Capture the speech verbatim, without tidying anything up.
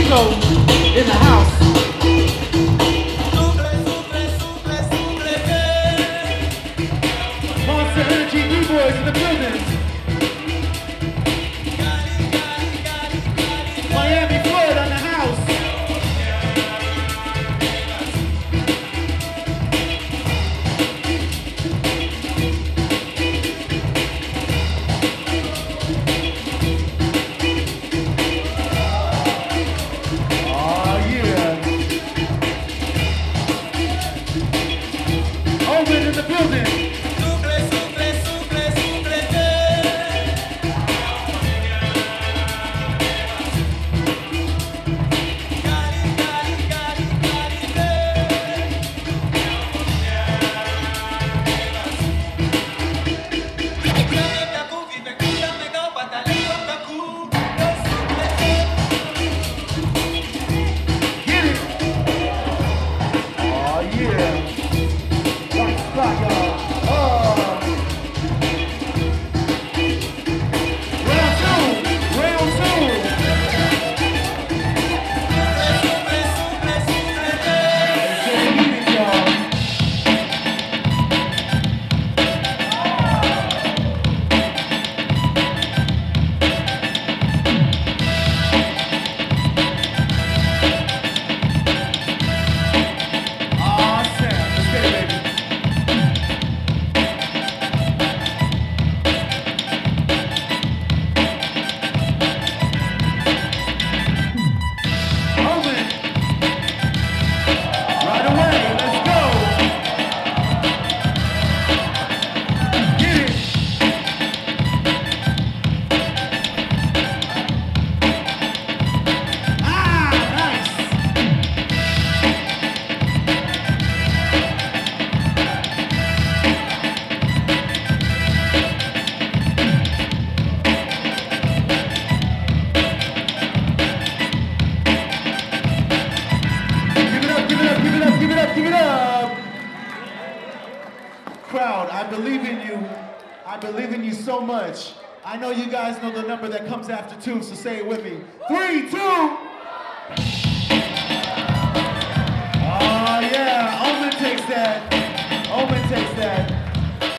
Rico in the house. Monster Energy D-Boys in the building. Miami, Florida in the house. Oh yeah. Owen in the building. Crowd, I believe in you. I believe in you so much. I know you guys know the number that comes after two, so say it with me. Three, two. Oh yeah, Omen takes that.